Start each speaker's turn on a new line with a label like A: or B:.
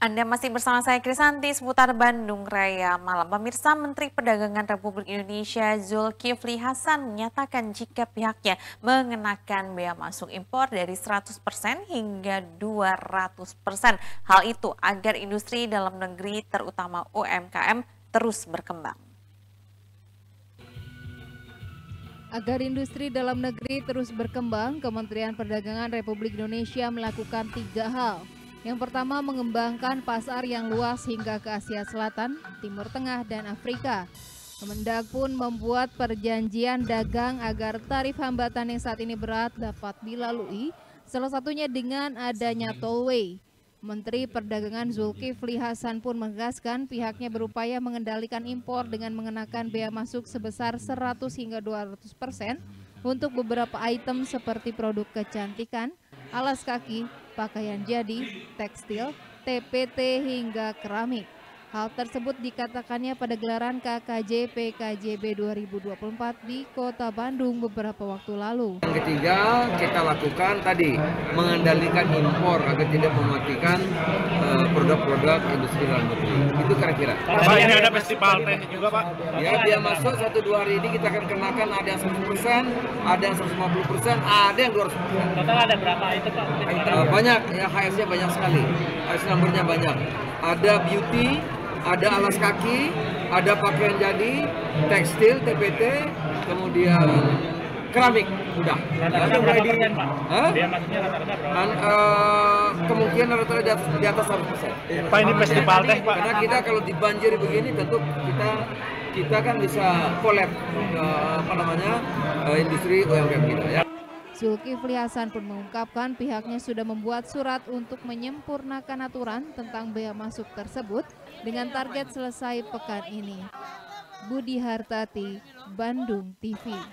A: Anda masih bersama saya Krisanti seputar Bandung Raya Malam. Pemirsa, Menteri Perdagangan Republik Indonesia Zulkifli Hasan menyatakan jika pihaknya mengenakan bea masuk impor dari 100% hingga 200%. Hal itu agar industri dalam negeri terutama UMKM terus berkembang.
B: Agar industri dalam negeri terus berkembang, Kementerian Perdagangan Republik Indonesia melakukan 3 hal. Yang pertama, mengembangkan pasar yang luas hingga ke Asia Selatan, Timur Tengah, dan Afrika. Kemendag pun membuat perjanjian dagang agar tarif hambatan yang saat ini berat dapat dilalui, salah satunya dengan adanya tollway. Menteri Perdagangan Zulkifli Hasan pun menegaskan pihaknya berupaya mengendalikan impor dengan mengenakan bea masuk sebesar 100 hingga 200% untuk beberapa item seperti produk kecantikan, alas kaki, pakaian jadi, tekstil, TPT hingga keramik. Hal tersebut dikatakannya pada gelaran KKJ PKJB 2024 di Kota Bandung beberapa waktu lalu.
C: Yang ketiga, kita lakukan tadi mengendalikan impor agar tidak mematikan produk-produk industri dalam negeri. Itu kira-kira.
D: Pak, ini ada festival teh juga, Pak.
C: Ya, dia masuk 1-2 hari ini kita akan kenakan ada yang 100%, ada yang 150%, ada yang 200%.
D: Total ada berapa itu, Pak?
C: Banyak, ya HS-nya banyak sekali. HS numbernya banyak. Ada beauty, ada alas kaki, ada pakaian jadi, tekstil, TPT, kemudian keramik, udah.
D: Rata-rata berapa persen, Pak? Dia maksudnya rata-rata berapa?
C: Kemungkinan rata-rata di atas 100%.
D: Pak, ini festival teh, Pak.
C: Karena kita kalau dibanjiri begini, tentu kita kan bisa collab industri UMKM kita ya.
B: Zulkifli Hasan pun mengungkapkan pihaknya sudah membuat surat untuk menyempurnakan aturan tentang bea masuk tersebut dengan target selesai pekan ini. Budi Hartati, Bandung TV.